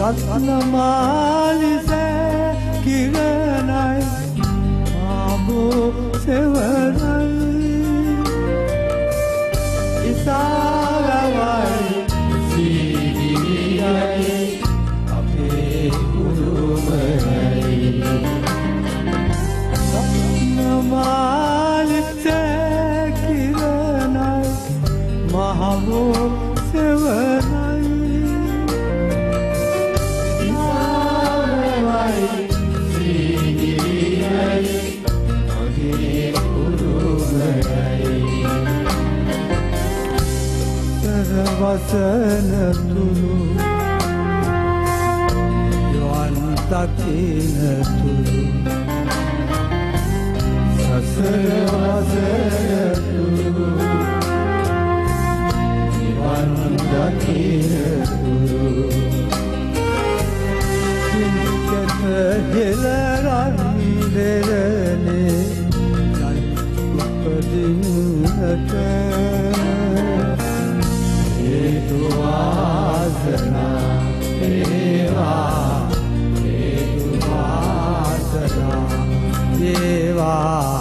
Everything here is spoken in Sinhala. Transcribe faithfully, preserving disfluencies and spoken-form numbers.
රත්නමාලිසේ කිරණයි ආබෝ සෙවරයි ඉසාරවයි සීගිරියයි අපේ කුරුමයි රත්නමාලිසේ කිරණයි මහබෝ සෙවරයි වසන තුරු යොන් තකින තුරු සසර වසන තුරු යොන් තකින තුරු සිංකත හෙලරන් දෙරනේ උපදින්නට हेतु वासना देवा हेतु वासना देवा